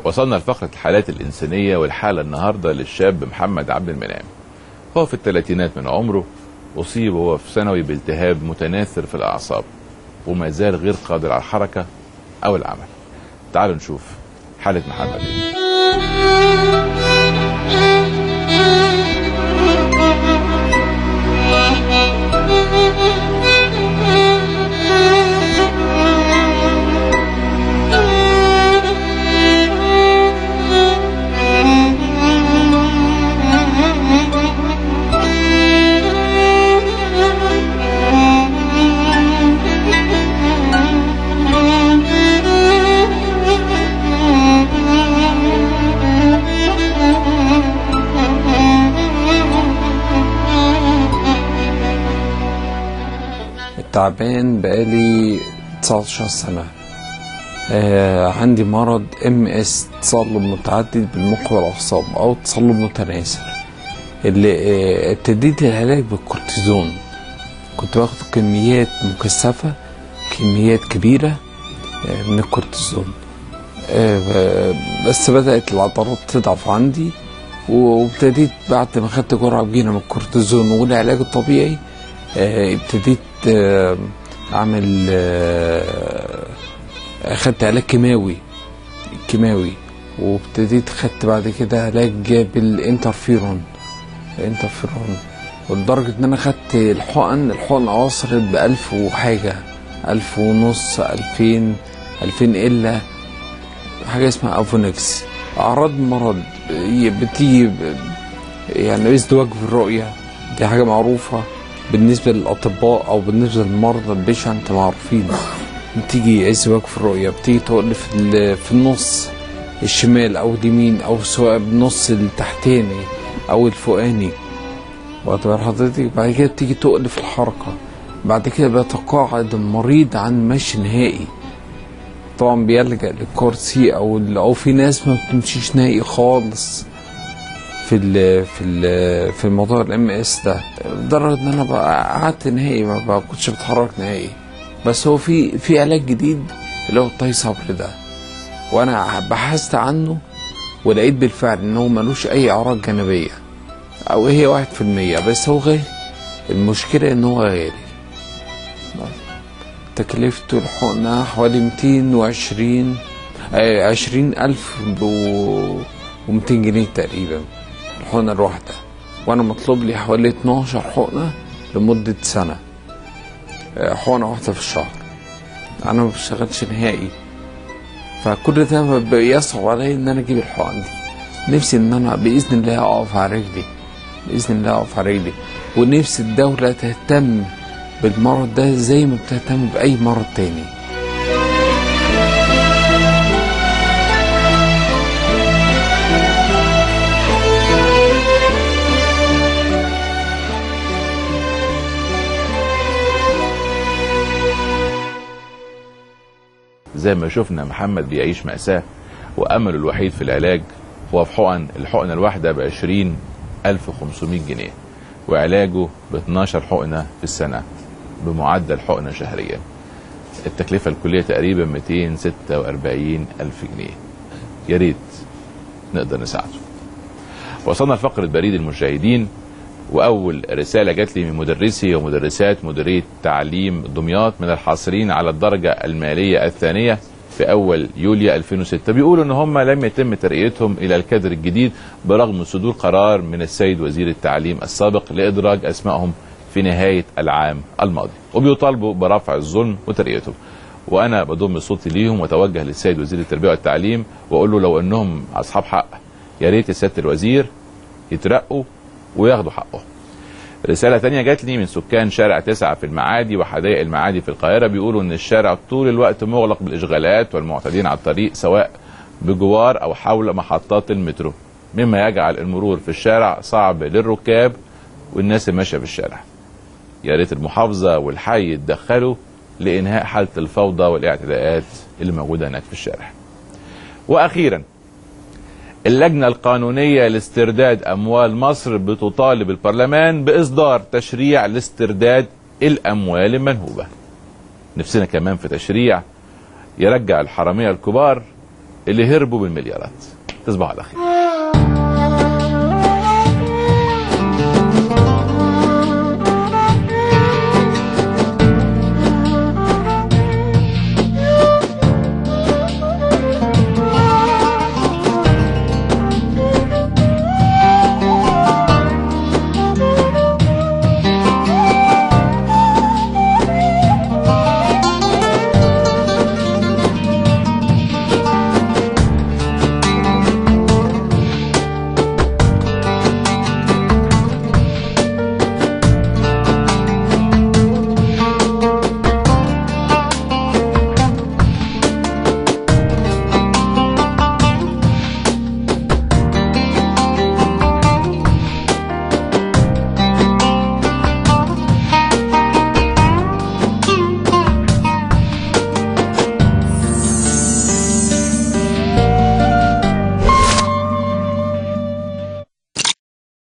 وصلنا لفقرة الحالات الإنسانية، والحالة النهاردة للشاب محمد عبد المنعم. هو في الثلاثينات من عمره، أصيب وهو في ثانوي بالتهاب متناثر في الأعصاب، وما زال غير قادر على الحركة أو العمل. تعالوا نشوف حالة محمد. تعبان بقالي 19 سنة. عندي مرض MS، تصلب متعدد بالمخ والأعصاب أو تصلب متناثر، اللي ابتديت العلاج بالكورتيزون. كنت باخد كميات مكثفة، كميات كبيرة من الكورتيزون، بس بدأت العضلات تضعف عندي، وابتديت بعد ما خدت جرعة كبيرة من الكورتيزون والعلاج الطبيعي ابتديت اعمل اخدت علاج كيماوي، وابتديت خدت بعد كده علاج بالانترفيرون، ولدرجة ان انا خدت الحقن وصلت ب1000 وحاجة، 1500، 2000 الا حاجة اسمها افونكس. اعراض المرض بتيجي يعني ازدواج في الرؤية، دي حاجة معروفة بالنسبة للأطباء أو بالنسبة للمرضى البشع، أنت معروفين. بتيجي ازدواج في الرؤية، بتيجي تقل في النص الشمال أو اليمين، أو سواء بالنص التحتاني أو الفوقاني، واخد حضرتك. بعد كده بتيجي تقل في الحركة، بعد كده بيتقاعد المريض عن مشي نهائي. طبعا بيلجأ للكرسي أو في ناس ما بتمشيش نهائي خالص في الموضوع MS ده، لدرجه ان انا بقى قعدت نهائي ما كنتش بتحرك نهائي. بس هو في علاج جديد اللي هو الطي صبري ده، وانا بحثت عنه ولقيت بالفعل ان هو ملوش اي اعراض جانبيه، او هي 1%، بس هو غالي. المشكله ان هو غالي، تكلفته الحقنه حوالي 20,200 جنيه تقريبا الحقنة الواحدة، وانا مطلوب لي حوالي 12 حقنة لمدة سنة، حقنة واحدة في الشهر. انا ما بشتغلش نهائي، فكل ده بيصعب علي ان انا اجيب الحقن دي. نفسي ان انا باذن الله اقف على رجلي، ونفسي الدولة تهتم بالمرض ده زي ما بتهتم باي مرض تاني. زي ما شفنا محمد بيعيش مأساة، وأمله الوحيد في العلاج هو في الحقنة الواحدة ب20,500 جنيه، وعلاجه ب12 حقنة في السنة بمعدل حقنة شهريا. التكلفة الكلية تقريبا 246,000 جنيه. يا ريت نقدر نساعده. وصلنا لفقرة بريد المشاهدين، وأول رسالة جات لي من مدرسي ومدرسات مديرية تعليم دمياط من الحاصلين على الدرجة المالية الثانية في أول يوليو 2006. بيقولوا إن هم لم يتم ترقيتهم إلى الكادر الجديد برغم صدور قرار من السيد وزير التعليم السابق لإدراج أسمائهم في نهاية العام الماضي، وبيطالبوا برفع الظلم وترقيتهم. وأنا بضم صوتي ليهم وأتوجه للسيد وزير التربية والتعليم وأقول له لو إنهم أصحاب حق، يا ريت سيادة الوزير يترقوا وياخدوا حقهم. رسالة تانية جات لي من سكان شارع 9 في المعادي وحدائق المعادي في القاهرة، بيقولوا ان الشارع طول الوقت مغلق بالاشغالات والمعتدين على الطريق سواء بجوار او حول محطات المترو، مما يجعل المرور في الشارع صعب للركاب والناس الماشية في الشارع. يا ريت المحافظة والحي يتدخلوا لانهاء حالة الفوضى والاعتداءات اللي موجودة هناك في الشارع. واخيرا، اللجنة القانونية لاسترداد أموال مصر بتطالب البرلمان بإصدار تشريع لاسترداد الأموال المنهوبة. نفسنا كمان في تشريع يرجع الحرامية الكبار اللي هربوا بالمليارات. تصبحوا على خير.